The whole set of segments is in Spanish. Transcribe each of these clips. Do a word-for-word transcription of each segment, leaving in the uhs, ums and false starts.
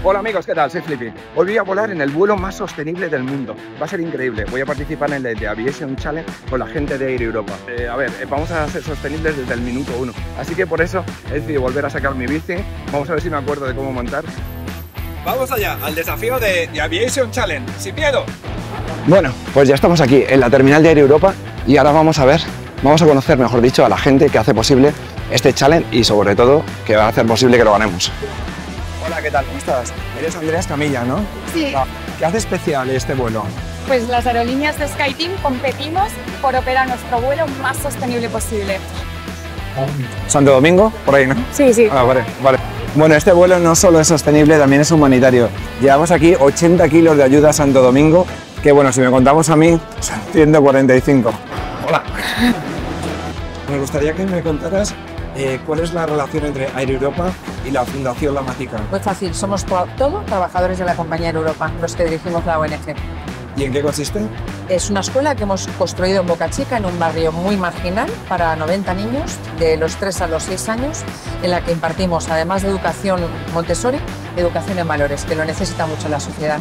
Hola amigos, ¿qué tal? Soy Flippy. Hoy voy a volar en el vuelo más sostenible del mundo. Va a ser increíble. Voy a participar en el The Aviation Challenge con la gente de Air Europa. Eh, a ver, eh, vamos a ser sostenibles desde el minuto uno. Así que por eso he decidido volver a sacar mi bici. Vamos a ver si me acuerdo de cómo montar. Vamos allá, al desafío de The Aviation Challenge. ¡Sin miedo! Bueno, pues ya estamos aquí en la terminal de Air Europa y ahora vamos a ver, vamos a conocer, mejor dicho, a la gente que hace posible este challenge y sobre todo que va a hacer posible que lo ganemos. Hola, ¿qué tal? ¿Cómo estás? Eres Andrea Camilla, ¿no? Sí. ¿Qué hace especial este vuelo? Pues las aerolíneas de SkyTeam competimos por operar nuestro vuelo más sostenible posible. ¿Santo Domingo? Por ahí, ¿no? Sí, sí. Ah, vale, vale. Bueno, este vuelo no solo es sostenible, también es humanitario. Llevamos aquí ochenta kilos de ayuda a Santo Domingo, que bueno, si me contamos a mí, son ciento cuarenta y cinco. Hola. Me gustaría que me contaras eh, cuál es la relación entre Air Europa y la Fundación La Matica. Muy fácil, somos todos trabajadores de la compañía Air Europa, los que dirigimos la O N G. ¿Y en qué consiste? Es una escuela que hemos construido en Boca Chica, en un barrio muy marginal, para noventa niños, de los tres a los seis años, en la que impartimos, además de educación Montessori, educación en valores, que lo necesita mucho la sociedad.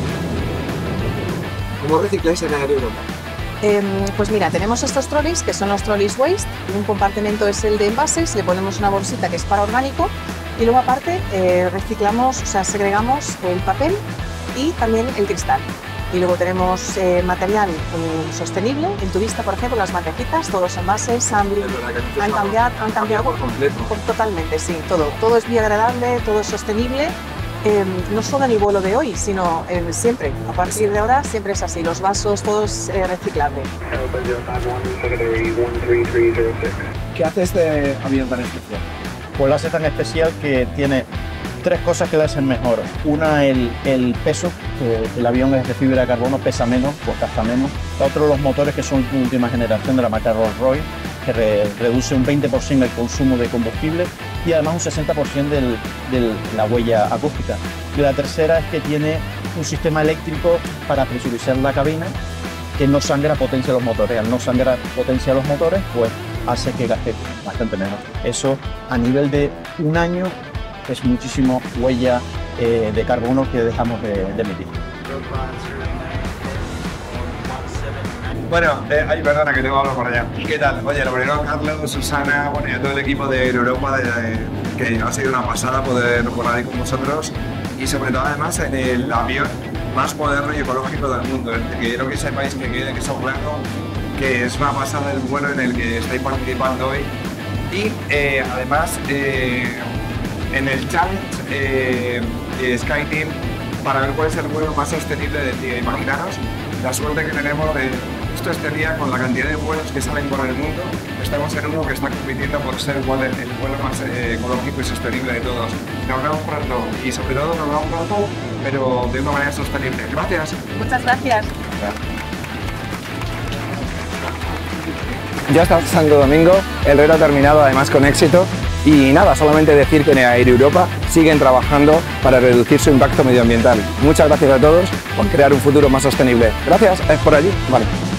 ¿Cómo recicláis en Air Europa? Eh, pues mira, tenemos estos trolleys que son los trolleys waste. Un compartimento es el de envases, le ponemos una bolsita que es para orgánico y luego aparte eh, reciclamos, o sea, segregamos el papel y también el cristal. Y luego tenemos eh, material eh, sostenible. En tu vista, por ejemplo, las mantequitas, todos los envases han, han cambiado, han cambiado por completo. Totalmente, sí, todo. Todo es biodegradable, todo es sostenible. Eh, no solo en el vuelo de hoy, sino eh, siempre. A partir de ahora siempre es así. Los vasos, todo es eh, reciclable. ¿Qué hace este avión tan especial? Pues lo hace tan especial que tiene tres cosas que le hacen mejor. Una, el, el peso, que el avión es de fibra de carbono, pesa menos, pues gasta menos. La otra, los motores, que son de última generación de la marca Rolls-Royce, que re, reduce un veinte por ciento el consumo de combustible y además un sesenta por ciento de la huella acústica. Y la tercera es que tiene un sistema eléctrico para presurizar la cabina que no sangra potencia los motores. Al no sangrar potencia los motores, pues hace que gaste bastante menos. Eso a nivel de un año es muchísimo huella eh, de carbono que dejamos de, de emitir. Bueno, eh, ay, perdona que tengo algo por allá. ¿Qué tal? Oye, lo primero, Carlos, Susana, bueno, y a todo el equipo de Air Europa, de, de, que ha sido una pasada poder volar ahí con vosotros y sobre todo además en el avión más moderno y ecológico del mundo. Es decir, que quiero que sepáis que quede que eso claro, que es una pasada el vuelo en el que estáis participando hoy y eh, además eh, en el challenge eh, de SkyTeam para ver cuál es el vuelo más sostenible del día. Imaginaros la suerte que tenemos de justo este día con la cantidad de vuelos que salen por el mundo. Estamos en uno que está compitiendo por ser el vuelo, el vuelo más eh, ecológico y sostenible de todos. Nos vemos pronto y sobre todo nos vemos pronto, pero de una manera sostenible. Gracias. Muchas gracias. Ya está Santo Domingo, el reto ha terminado además con éxito y nada, solamente decir que en Air Europa siguen trabajando para reducir su impacto medioambiental. Muchas gracias a todos por crear un futuro más sostenible. Gracias, es por allí. Vale.